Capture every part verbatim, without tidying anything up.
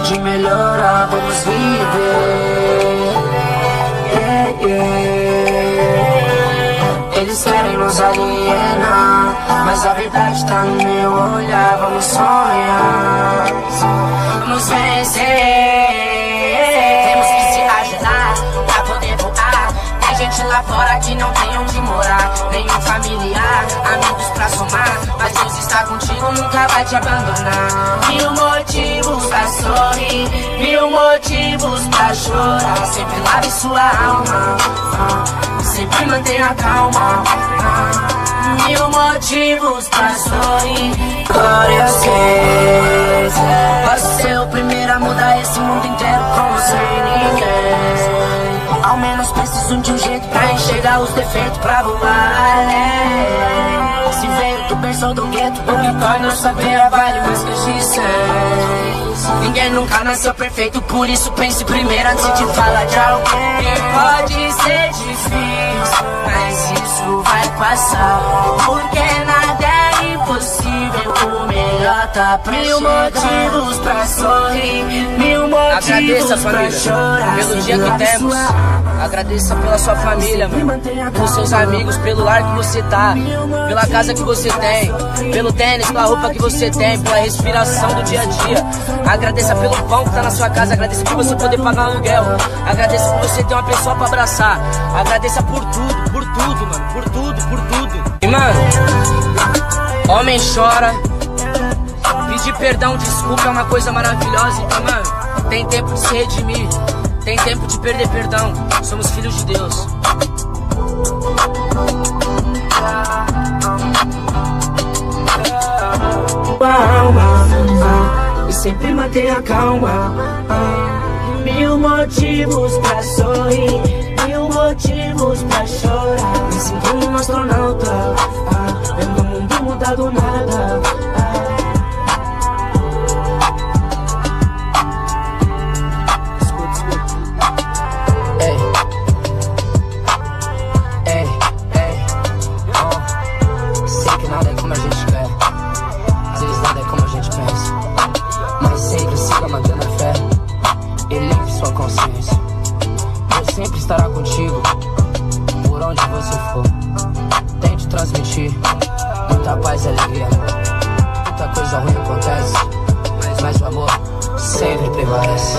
pode melhorar, vamos viver. Yeah, yeah. Eles querem nos alienar, mas a verdade tá no meu olhar. Vamos sonhar, vamos vencer. Temos que se ajudar pra poder voar. Tem gente lá fora que não tem onde morar, nenhum familiar, amigos pra somar. Mas Deus está contigo, nunca vai te abandonar. Mil motivos pra sorrir, mil motivos pra chorar. Sempre lave sua alma, sempre mantenha calma. Mil motivos pra sorrir. Glória a Deus, posso ser o primeiro a mudar esse mundo inteiro como sem ninguém. Ao menos preciso de um jeito pra enxergar os defeitos pra voar. Se veio do berço do gueto, o que torna saber vale mais que X seis. Ninguém nunca nasceu perfeito, por isso pense primeiro antes de falar de alguém. Pode ser difícil, mas isso vai passar, porque nada é impossível, o melhor tá pra mil chegar. Motivos pra sorrir, mil motivos agradeça, pra família, chorar. pelo dia que temos. Agradeça pela sua família, mano, pelos seus amigos, pelo lar que você tá, pela casa que você tem, pelo tênis, pela roupa que você tem, pela respiração do dia a dia. Agradeça pelo pão que tá na sua casa, agradeça por você poder pagar um aluguel, agradeça por você ter uma pessoa pra abraçar, agradeça por tudo, por tudo, mano, por tudo, por tudo. E, mano, homem chora, pedir perdão, desculpa é uma coisa maravilhosa. Então, mano, tem tempo de se redimir, tem tempo de perder perdão. Somos filhos de Deus. Alma, e sempre mantenha calma. Mil motivos pra sorrir, mil motivos pra chorar. Me sinto um astronauta, vendo o mundo mudar do nada. Nada é como a gente quer, às vezes nada é como a gente pensa, mas sempre siga mantendo a fé e limpe sua consciência. Deus sempre estará contigo, por onde você for. Tente transmitir muita paz e alegria. Muita coisa ruim acontece, mas o amor sempre prevalece.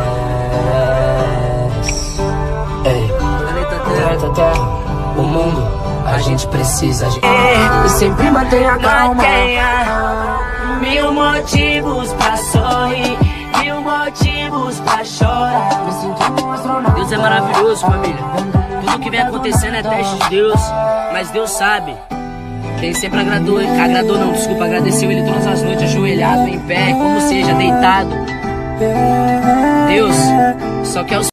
Ei, planeta Terra, o mundo, a gente precisa de... E sempre mantenha calma. Mil motivos pra sorrir, mil motivos pra chorar. Me sinto um astronauta. Deus é maravilhoso, família. Tudo que vem acontecendo é teste de Deus, mas Deus sabe. Quem sempre agradou, agradou não, desculpa, agradeceu Ele todas as noites, ajoelhado, em pé, como seja, deitado. Deus só quer os